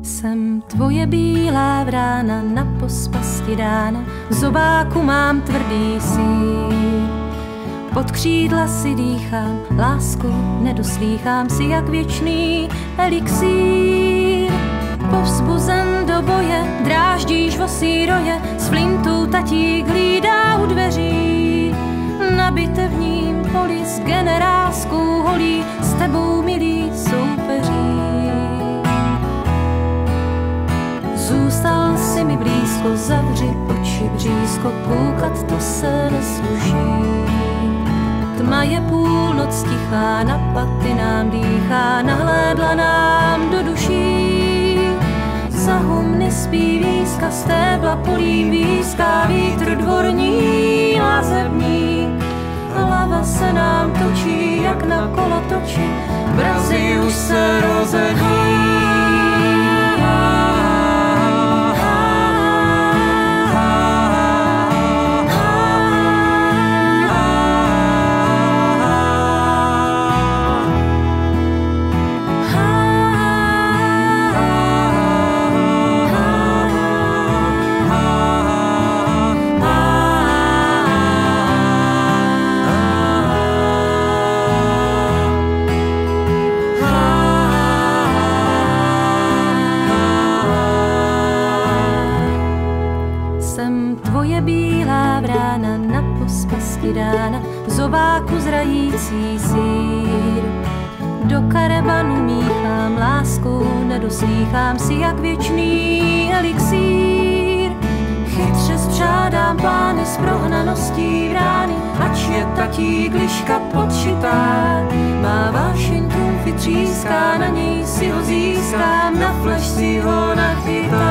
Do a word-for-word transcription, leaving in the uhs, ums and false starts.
Jsem tvoje bílá vrána, na pospasti dána, v zobáku mám tvrdý sír. Pod křídla si dýchám, lásku nedoslýchám si jak věčný elixír. Povzbuzen do boje, dráždíš vosí roje, s flintou tatík hlídá u dveří. Na bitevním poli s generálskou holí, s tebou milí soupeří. Zůstal si mi blízko, zavři oči břízko, koukat to se nesluší. Tma je půlnoc tichá, na paty nám dýchá, nahlédla nám do duší. Za humny spí výzka, stébla polí výzká, vítr dvorní lazebník. Hlava se nám točí, jak na kolotoči, brzy už se rozedí. Jsem tvoje bílá vrána, na pospasti dána, v zobáku zrající sír. Do karebanu míchám, láskou nedoslýchám si jak věčný elixír. Chytře spřádám plány s prohnaností vrány, ač je tatík liška podšitá. Má vášeň trumfy tříská, na něj si ho získám, na fleš si ho nachytám.